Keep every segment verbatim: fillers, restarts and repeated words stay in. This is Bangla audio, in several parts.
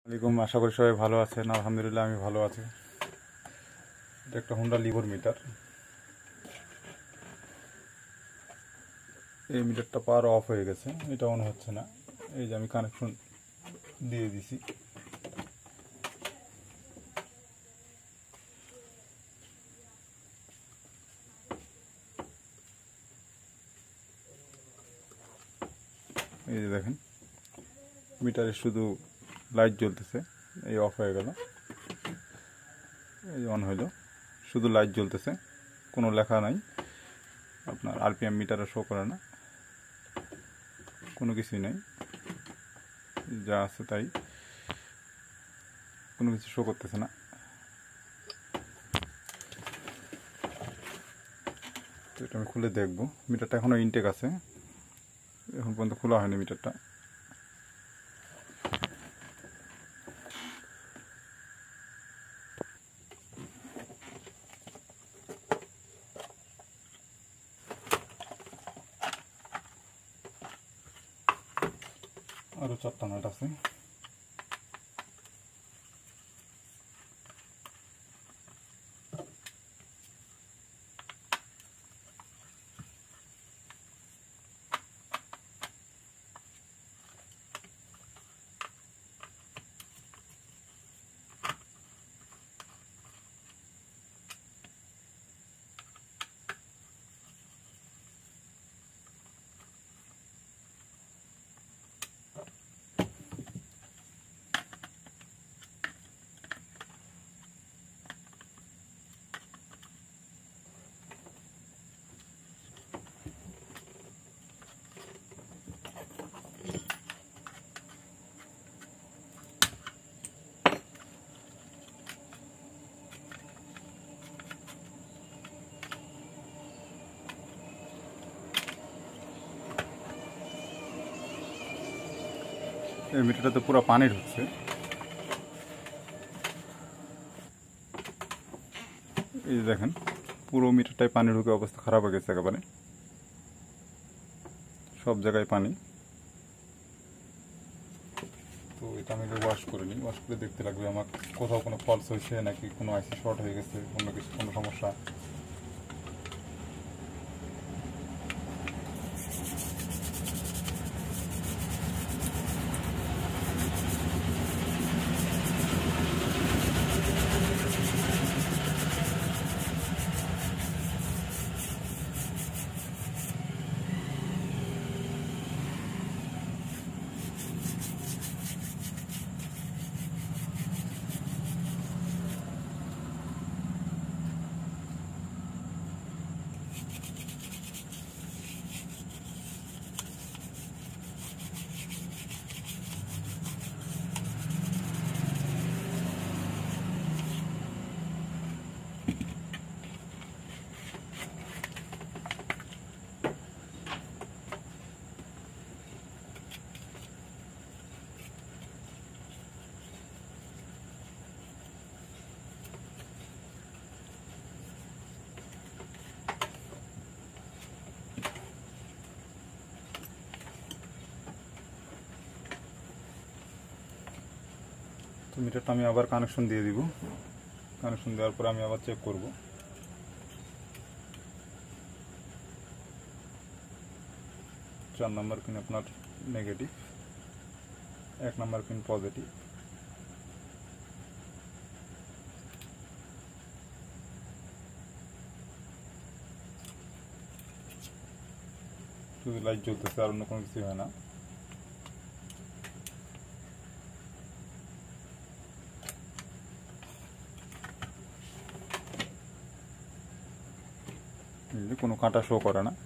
আলাইকুম, আশা করি সবাই ভালো আছেন। আলহামদুলিল্লাহ আমি ভালো আছি। এটা একটা হোন্ডা লিভার মিটার। এই মিটারটা পাওয়ার অফ হয়ে গেছে, এটা অন হচ্ছে না। এই যে আমি কানেকশন দিয়ে দিছি। এই যে দেখেন মিটারে শুধু লাইট জ্বলতেছে, এই অফ হয়ে গেল, এই অন হইল, শুধু লাইট জ্বলতেছে, কোনো লেখা নাই, আপনার আরপিএম মিটারে শো করে না, কোনো কিছুই নাই, যা আছে তাই, কোনো কিছু শো করতেছে না। তো এটা আমি খুলে দেখবো। মিটারটা এখনও ইনটেক আছে, এখন পর্যন্ত খোলা হয়নি মিটারটা। আরও চারটা নাট আছে। এই মিটারটাতে পুরো পানি ঢুকছে। এই দেখেন পুরো মিটারটাই পানি ঢুকে অবস্থা খারাপ হয়ে গেছে, একেবারে সব জায়গায় পানি। তো এটা আমি ওয়াশ করে নিই, ওয়াশ করে দেখতে লাগবে আমার কোথাও কোনো ফলস হয়েছে নাকি কোনো আইসি শর্ট হয়ে গেছে, অন্য কিছু কোনো সমস্যা। তো মিটারটা আমি আবার কানেকশন দিয়ে দিব। কানেকশন দেওয়ার পরে আমি আবার চেক করব। চার নাম্বার পিন আপনার নেগেটিভ, এক নাম্বার পিন পজিটিভ। শুধু লাইট জ্বলতেছে, আর অন্য কোনো কিছু হয় না। কোনো কাঁটা শো করে না।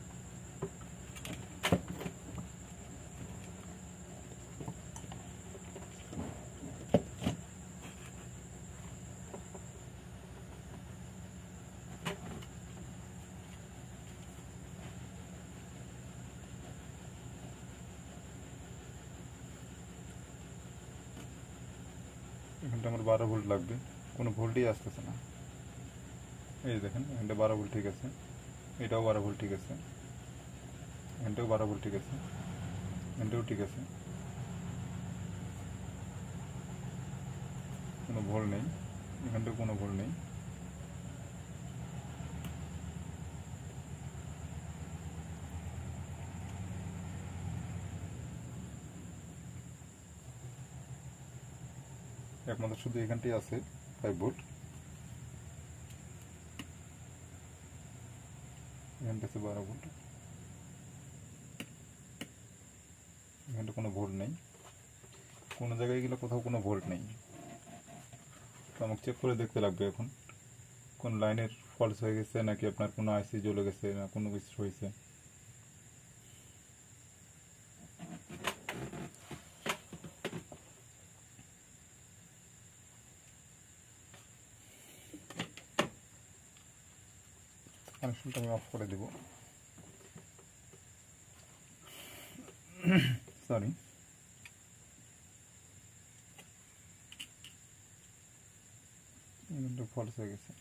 এখানটা আমার বারো ভোল্ট লাগবে, কোনো ভোল্টই আসতেছে না। এই দেখেন এখানটা বারো ভোল্ট ঠিক আছে, এটাও বারো ভোল্ট ঠিক আছে, এখানটাও বারো ভোল্ট ঠিক আছে, এখানটাও ঠিক আছে। কোনো ভোল্ট নেই, এখানটাও কোনো ভোল্ট নেই। একমাত্র শুধু এখানটাই আছে ফাইভ ভোল্ট, এখানটা আছে বারো ভোল্ট, এখানটা কোনো ভোল্ট নেই, কোনো জায়গায় গেলে কোথাও কোনো ভোল্ট নেই। তো আমাকে চেক করে দেখতে লাগবে এখন কোন লাইনের ফল্ট হয়ে গেছে, নাকি আপনার কোনো আইসি জ্বলে গেছে, না কোনো কিছু হয়েছে। কানেকশনটা আমি অফ করে দেব, সরি। ফল্ট হয়ে গেছে।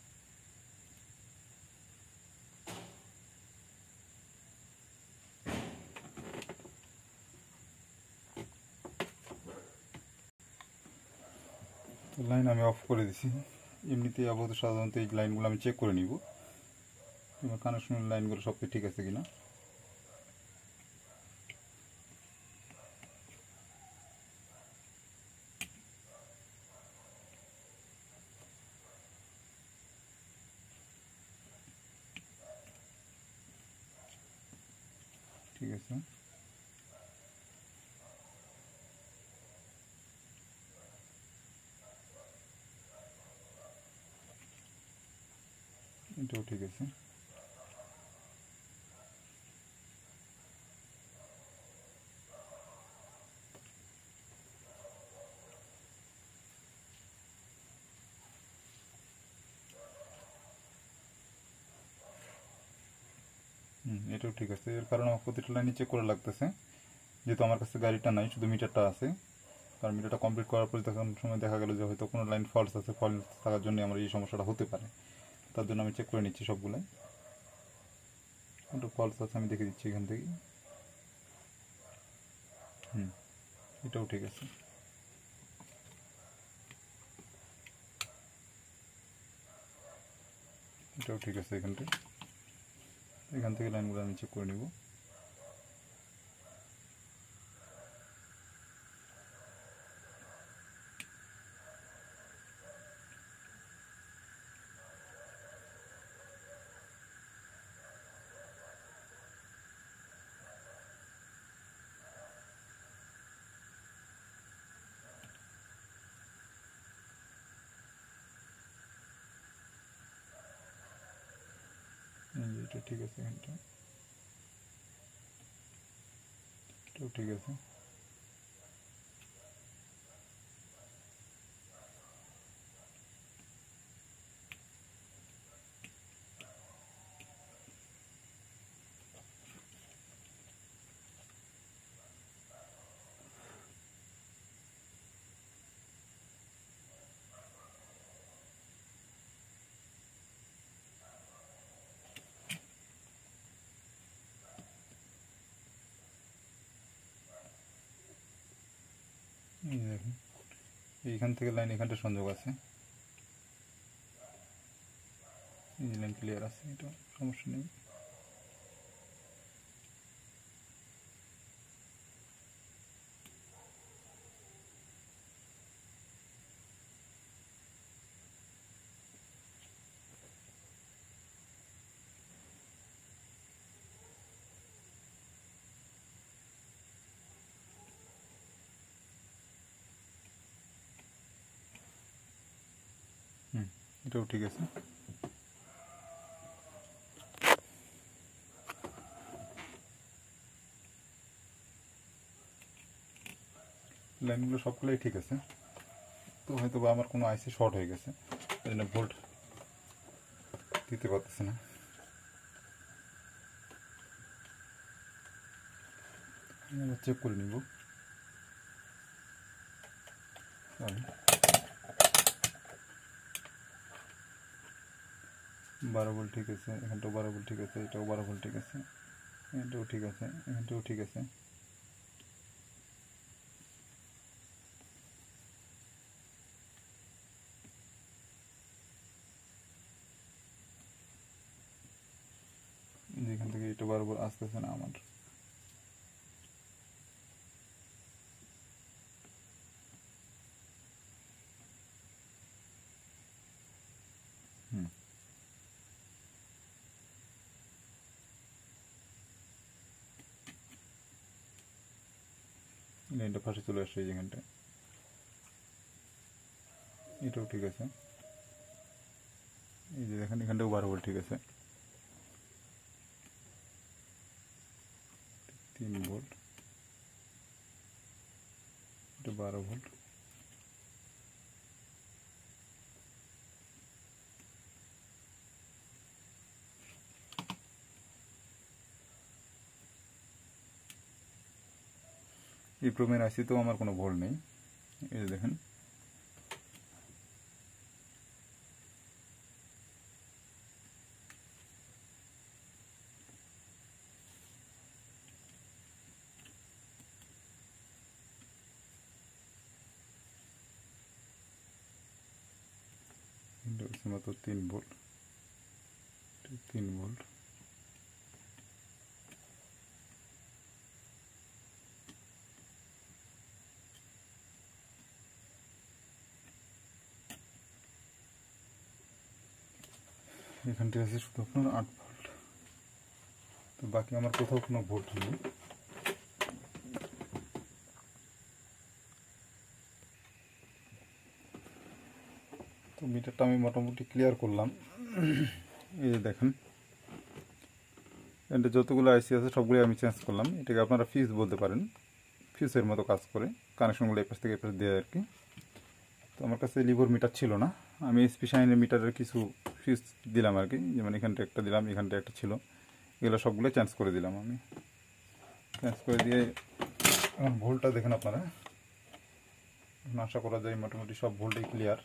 লাইন আমি অফ করে দিছি। এমনিতেই আপাতত সাধারণত এই লাইনগুলো আমি চেক করে নিব তোমার কানেকশনের লাইনগুলো সব ঠিক আছে কিনা। ঠিক আছে, এটাও ঠিক আছে। হুম, এটাও ঠিক আছে। এর কারণে আমার প্রতিটা লাইনে চেক করে লাগতেছে, যেহেতু আমার কাছে গাড়িটা নাই, শুধু মিটারটা আছে। কারণ মিটারটা কমপ্লিট করার পরে তখন সময় দেখা গেল যে হয়তো কোনো লাইন ফল্ট আছে, ফল্ট থাকার জন্য আমার এই সমস্যাটা হতে পারে। তার জন্য আমি চেক করে নিচ্ছি সবগুলাই। কোনটা ফল্ট আছে আমি দেখে দিচ্ছি এখান থেকে। হুম, এটাও ঠিক আছে। এটাও ঠিক আছে। এখানটা এখান থেকে লাইনগুলো আমি চেক করে নিব। এটা ঠিক আছে, এখানটা এটাও ঠিক আছে। দেখুন এইখান থেকে লাইন এখানটা সংযোগ আছে, এই লাইন ক্লিয়ার আছে, এটা সমস্যা নেই। হুম, এটাও ঠিক আছে। লাইনগুলো সবগুলোই ঠিক আছে। তো হয়তো বা আমার কোনো আইসি শর্ট হয়ে গেছে, এই জন্য ভোল্ট দিতে পারতেছে না। চেক করে নিব। বারো ভোল্ট ঠিক আছে, এখানটাও বারো ভোল্ট ঠিক আছে, এটাও বারো ভোল্ট ঠিক আছে, এখানটাও ঠিক আছে, এখানটাও ঠিক আছে। আসতেছে না আমার। হুম লাইনটা ফাঁসে চলে আসছে এই যেখানটায়, এটাও ঠিক আছে। এই যে দেখেন এখানটাও বারো ভোল্ট ঠিক আছে, তিন ভোল্ট, এটা বারো ভোল্ট। এই প্রোমের আইসিতেও আমার কোনো ভোল্ট নেই, এই যে দেখেন মাত্র তিন ভোল্ট, তিন ভোল্ট। এখানটি আছে শুধু আপনার আট ভোল্ট, তো বাকি আমার কোথাও কোনো ভোল্ট নেই। তো মিটারটা আমি মোটামুটি ক্লিয়ার করলাম। এই যে দেখেন এটা যতগুলো আইসি আছে সবগুলো আমি চেঞ্জ করলাম। এটাকে আপনারা ফিউজ বলতে পারেন, ফিউজের মতো কাজ করে, কানেকশনগুলো এপাশ থেকে এপাশ দেয় আর কি। তো আমার কাছে লিভর মিটার ছিল না, আমি এসপি শাইনের মিটারের কিছু ফিউজ দিলাম আর কি, যেমন এখানটা একটা দিলাম, এখানটা একটা ছিল, এগুলো সবগুলো চেঞ্জ করে দিলাম আমি। চেঞ্জ করে দিয়ে এখন ভোল্টটা দেখেন আপনারা, আশা করা যায় মোটামুটি সব ভোল্টেই ক্লিয়ার।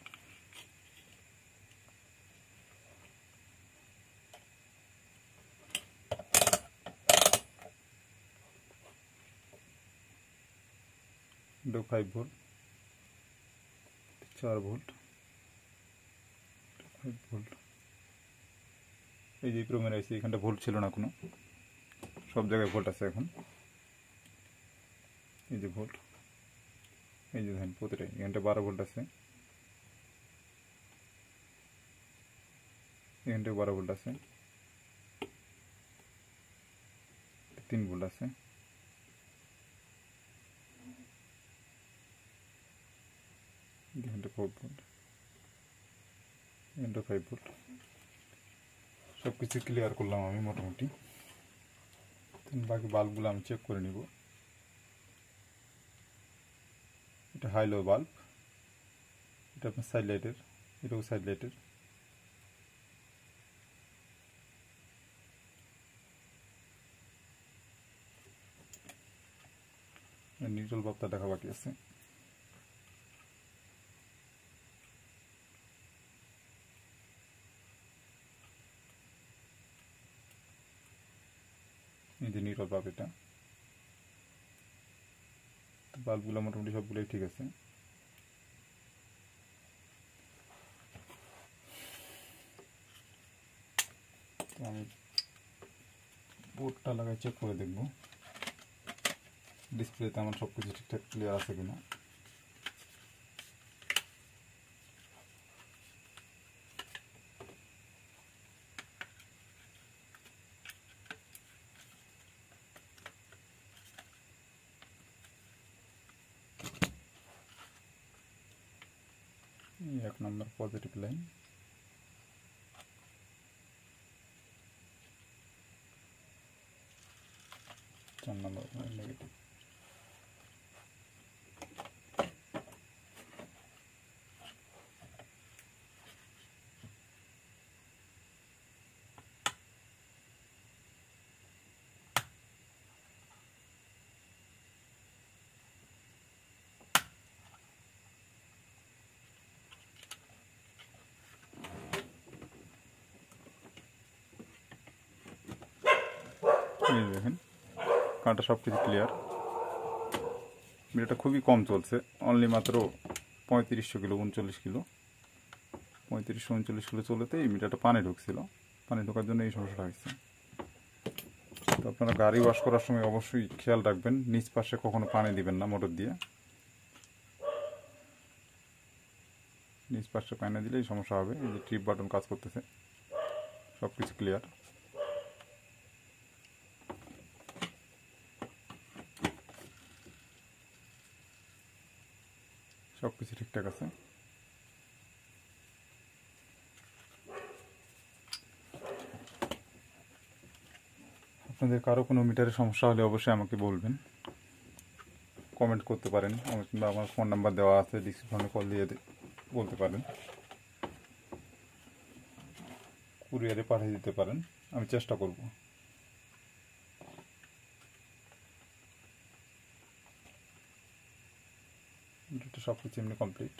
দু ফাইভ ভোল্ট, চার ভোল্ট, ফাইভ ভোল্ট। এই যে ক্রোমের আইসি, এখানটা ভোল্ট ছিল না কোনো, সব জায়গায় ভোল্ট আছে এখন। এই যে ভোল্ট, এই যে দেখেন প্রতিটাই, এখানটা বারো ভোল্ট আছে, এখানটাও বারো ভোল্ট আছে, তিন ভোল্ট আছে, এখানটা ফোর ভোল্ট, এখানটা ফাইভ ভোল্ট। সব কিছু ক্লিয়ার করলাম আমি মোটামুটি। বাকি বাল্বগুলো আমি চেক করে নিব। এটা হাই লো বাল্ব, এটা আপনার সাইড লাইটের, এটাও সাইড লাইটের। নিউট্রাল বাল্বটা দেখা বাকি আছে। এই যে নিউট্রাল বাল্ব, এটা বাল্বগুলো মোটামুটি সবগুলোই ঠিক আছে। তো আমি বোর্ডটা লাগাই চেক করে দেখব ডিসপ্লেতে আমার সব কিছু ঠিকঠাক ক্লিয়ার আছে কিনা। এক নম্বর পজিটিভ লাইন, চার নম্বর নেগেটিভ। এই দেখেন কাঁটা সব কিছু ক্লিয়ার। মিটারটা খুবই কম চলছে, অনলি মাত্র পঁয়ত্রিশশো কিলো, উনচল্লিশ কিলো, পঁয়ত্রিশশো উনচল্লিশ কিলো চলেতে এই মিটারটা পানি ঢুকছিল, পানি ঢোকার জন্য এই সমস্যাটা হয়েছে। তো আপনারা গাড়ি ওয়াশ করার সময় অবশ্যই খেয়াল রাখবেন, নিচ পাশে কখনো পানি দিবেন না মোটর দিয়ে। নিচ পাশে পানি দিলেই সমস্যা হবে। এই যে ট্রিপ বাটন কাজ করতেছে, সব কিছু ক্লিয়ার। সব কিছু ঠিকঠাক আছে। আপনাদের কারো কোনো মিটারের সমস্যা হলে অবশ্যই আমাকে বলবেন, কমেন্ট করতে পারেন, কিংবা আমার ফোন নাম্বার দেওয়া আছে, ডিসক্রিপশনে কল দিয়ে বলতে পারেন, কুরিয়ারে পাঠিয়ে দিতে পারেন, আমি চেষ্টা করব। ভিডিওটা সব কিছু এমনি কমপ্লিট।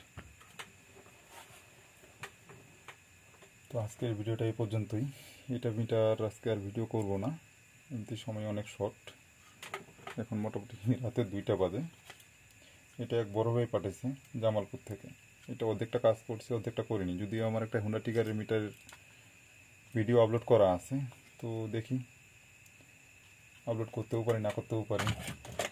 তো আজকের ভিডিওটা এই পর্যন্তই। এটা মিটার আজকে আর ভিডিও করব না, এমনি সময় অনেক শর্ট। এখন মোটামুটি রাতে দুইটা বাজে। এটা এক বড় ভাই পাঠিয়েছে জামালপুর থেকে। এটা অর্ধেকটা কাজ করছে, অর্ধেকটা করিনি, যদিও আমার একটা হুন্ডা টিগারের মিটারের ভিডিও আপলোড করা আছে। তো দেখি, আপলোড করতেও পারি, না করতেও পারি।